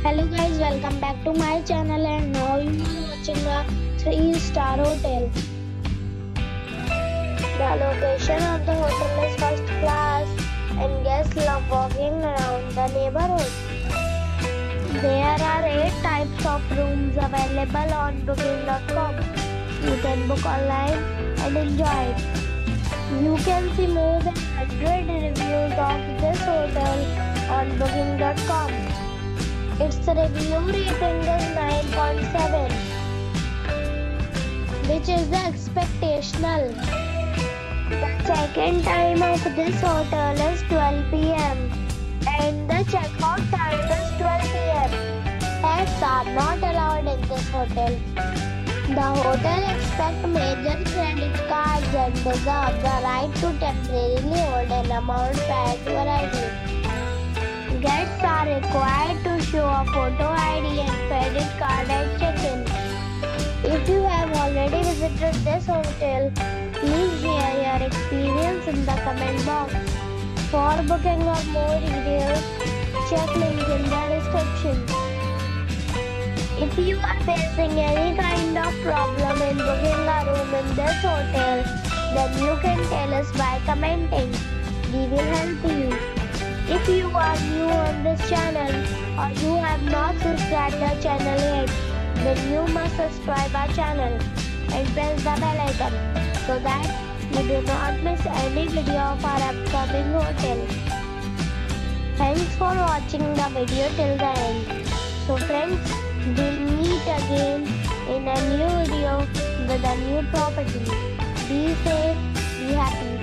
Hello guys, welcome back to my channel and now you are watching a 3-star hotel. The location of the hotel is first class and guests love walking around the neighborhood. There are 8 types of rooms available on booking.com. You can book online and enjoy it. You can see more than 100 reviews of this hotel on booking.com. Its review rating is 9.7, which is expectational. The check-in time of this hotel is 12 p.m. and the check-out time is 12 p.m. Pets are not allowed in this hotel. The hotel accepts major credit cards and reserves the right to temporarily hold an amount prior to arrival. Guests are required to show a photo ID and credit card at check-in. If you have already visited this hotel, please share your experience in the comment box. For booking or more details, check link in the description. If you are facing any kind of problem in booking a room in this hotel, then you can tell us by commenting. We will help you. If you are new on this channel or you have not subscribed the channel yet, then you must subscribe our channel and press the bell icon so that you do not miss any video of our upcoming hotel. Thanks for watching the video till the end. So friends, we'll meet again in a new video with a new property. Be safe, be happy.